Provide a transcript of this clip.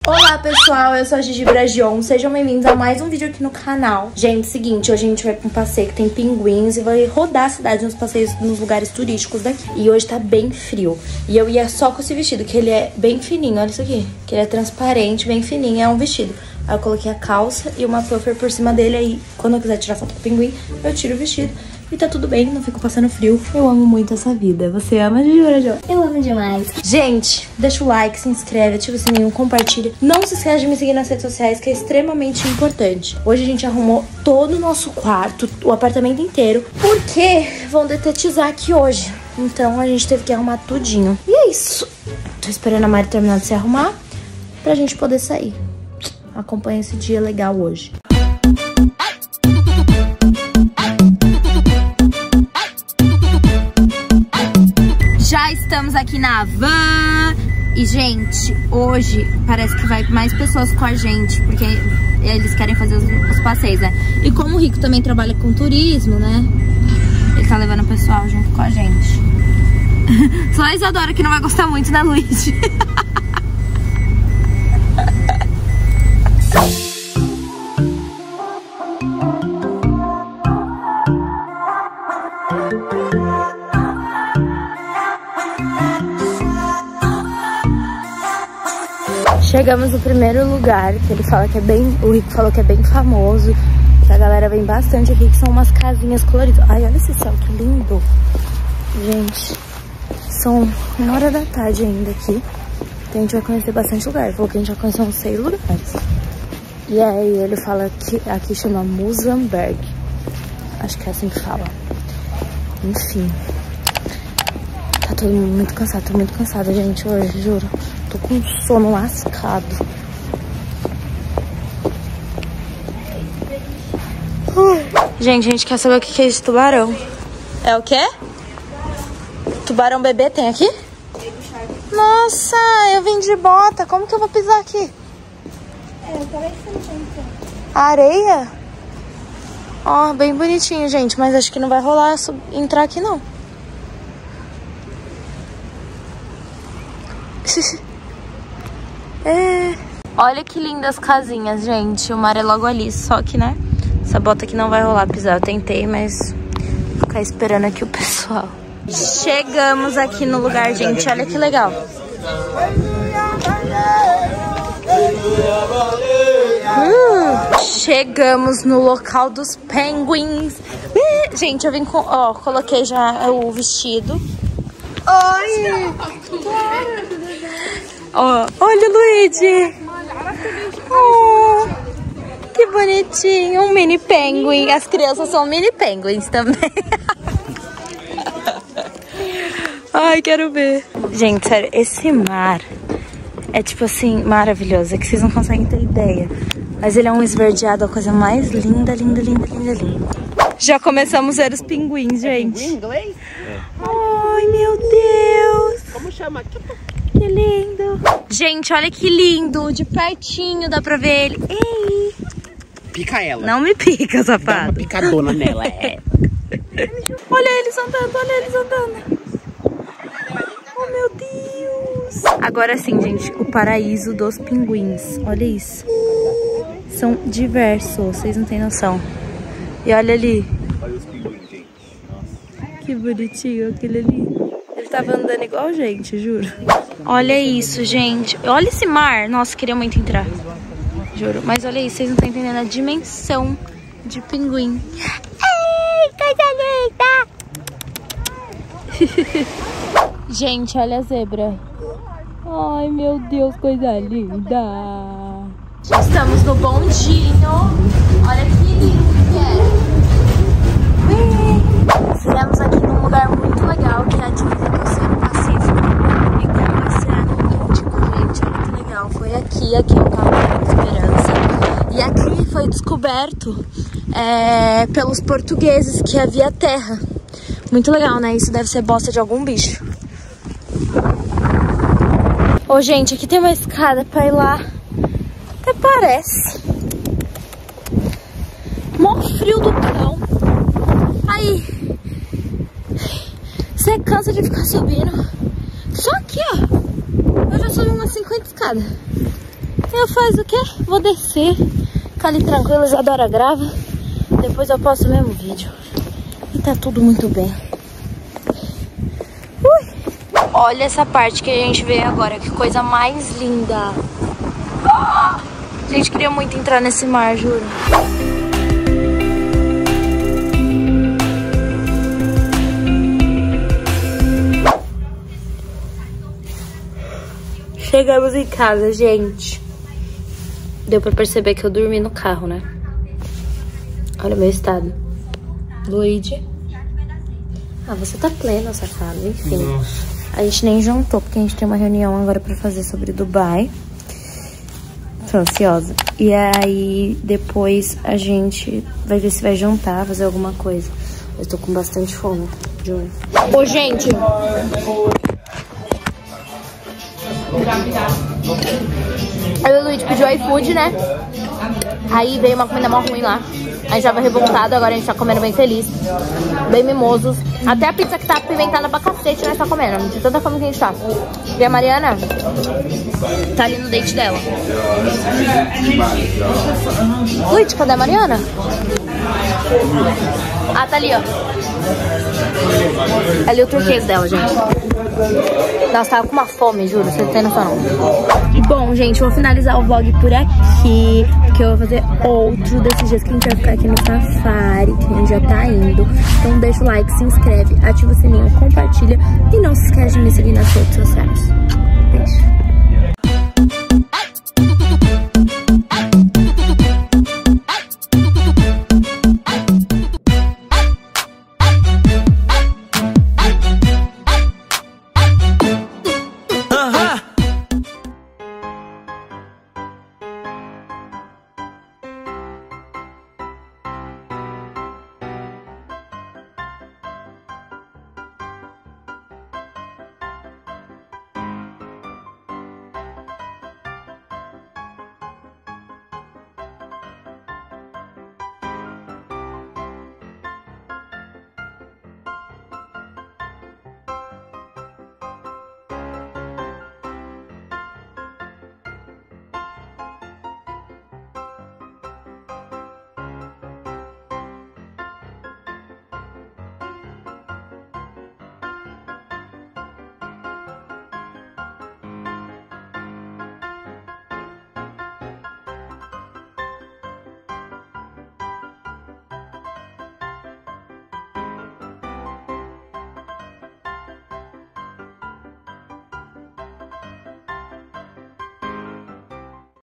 Olá pessoal, eu sou a Gigi Bragion, sejam bem-vindos a mais um vídeo aqui no canal. Gente, seguinte, hoje a gente vai pra um passeio que tem pinguins e vai rodar a cidade nos passeios, nos lugares turísticos daqui. E hoje tá bem frio, e eu ia só com esse vestido, que ele é bem fininho, olha isso aqui. Que ele é transparente, bem fininho, é um vestido. Aí eu coloquei a calça e uma puffer por cima dele, aí quando eu quiser tirar foto com o pinguim, eu tiro o vestido. E tá tudo bem, não fico passando frio. Eu amo muito essa vida. Você ama, Gigi Bragion? Eu amo demais. Gente, deixa o like, se inscreve, ativa o sininho, compartilha. Não se esqueça de me seguir nas redes sociais, que é extremamente importante. Hoje a gente arrumou todo o nosso quarto, o apartamento inteiro, porque vão detetizar aqui hoje. Então a gente teve que arrumar tudinho. E é isso. Tô esperando a Mari terminar de se arrumar pra gente poder sair. Acompanha esse dia legal hoje. Já estamos aqui na van e, gente, hoje parece que vai mais pessoas com a gente, porque eles querem fazer os passeios, né? E como o Rico também trabalha com turismo, né? Ele tá levando o pessoal junto com a gente. Só a Isadora que não vai gostar muito, né, Luiz? Chegamos no primeiro lugar, que ele fala que é bem... O Rico falou que é bem famoso, que a galera vem bastante aqui, que são umas casinhas coloridas. Ai, olha esse céu, que lindo! Gente, são 1h da tarde ainda aqui. Então a gente vai conhecer bastante lugar. Ele falou que a gente já conheceu uns 6 lugares. E aí ele fala que aqui chama Musenberg. Acho que é assim que fala. Enfim. Tá todo mundo muito cansado. Tô muito cansada, gente, hoje, juro. Tô com sono lascado. Gente, a gente quer saber o que é esse tubarão. É o quê? Tubarão bebê tem aqui? Nossa, eu vim de bota. Como que eu vou pisar aqui? Areia? Ó, bem bonitinho, gente. Mas acho que não vai rolar entrar aqui, não. É. Olha que lindas casinhas, gente. O mar é logo ali, só que, né? Essa bota aqui não vai rolar pisar. Eu tentei, mas vou ficar esperando aqui o pessoal. Chegamos aqui no lugar, gente. Olha que legal. Chegamos no local dos penguins. Gente, eu vim com... Ó, coloquei já o vestido. Oi! Oh, olha o Luigi! Oh, que bonitinho! Um mini penguin. As crianças são mini penguins também. Ai, quero ver. Gente, sério, esse mar é tipo assim, maravilhoso. É que vocês não conseguem ter ideia. Mas ele é um esverdeado, a coisa mais linda, linda, linda, linda, linda. Já começamos a ver os pinguins, gente. Pinguim inglês? Ai, meu Deus! Como chama? Que lindo! Gente, olha que lindo! De pertinho dá pra ver ele. Ei! Pica ela. Não me pica, safado. Dá uma picadona nela, é. Olha eles andando, olha eles andando. Oh, meu Deus! Agora sim, gente, o paraíso dos pinguins. Olha isso. São diversos, vocês não têm noção. E olha ali. Olha os pinguins, gente. Nossa. Que bonitinho aquele ali. Ele tava andando igual a gente, juro. Olha isso, gente. Olha esse mar. Nossa, queria muito entrar. Juro. Mas olha isso, vocês não estão entendendo a dimensão de pinguim. Ai, coisa linda! Gente, olha a zebra. Ai, meu Deus, coisa linda. Estamos no bondinho. Olha que lindo que é. Estivemos aqui num lugar muito legal, que é a divisa do Oceano Pacífico e com o Oceano Índico, gente. É muito legal. Foi aqui é o Cabo da Esperança. E aqui foi descoberto pelos portugueses que havia terra. Muito legal, né? Isso deve ser bosta de algum bicho. Ô, gente, aqui tem uma escada pra ir lá. Até parece. Mó frio do cão. Aí. Você cansa de ficar subindo. Só aqui, ó. Eu já subi umas 50 escadas. Eu faço o quê? Vou descer, ficar ali tranquila, já adora grava. Depois eu posto o mesmo vídeo. E tá tudo muito bem. Olha essa parte que a gente vê agora, que coisa mais linda. Gente, queria muito entrar nesse mar, juro. Chegamos em casa, gente. Deu pra perceber que eu dormi no carro, né? Olha o meu estado. Luigi. Ah, você tá plena, safado. Enfim. Nossa. A gente nem jantou, porque a gente tem uma reunião agora pra fazer sobre Dubai. Tô ansiosa. E aí, depois a gente vai ver se vai jantar, fazer alguma coisa. Eu tô com bastante fome, juro. Ô, gente! Aí o Luigi pediu iFood, né? Aí veio uma comida mó ruim lá. A gente tava revoltado, agora a gente tá comendo bem feliz. Bem mimosos. Até a pizza que tá apimentada pra cacete, nós tá comendo. De tanta fome que a gente tá. E a Mariana tá ali no date dela. Luigi, cadê a Mariana? Ah, tá ali, ó. Ali o turquês dela, gente. Nossa, tava com uma fome, juro, você não tem noção não. Bom, gente, eu vou finalizar o vlog por aqui, porque eu vou fazer outro desses dias que a gente vai ficar aqui no safari, que a gente já tá indo. Então deixa o like, se inscreve, ativa o sininho, compartilha e não se esquece de me seguir nas redes sociais. Beijo.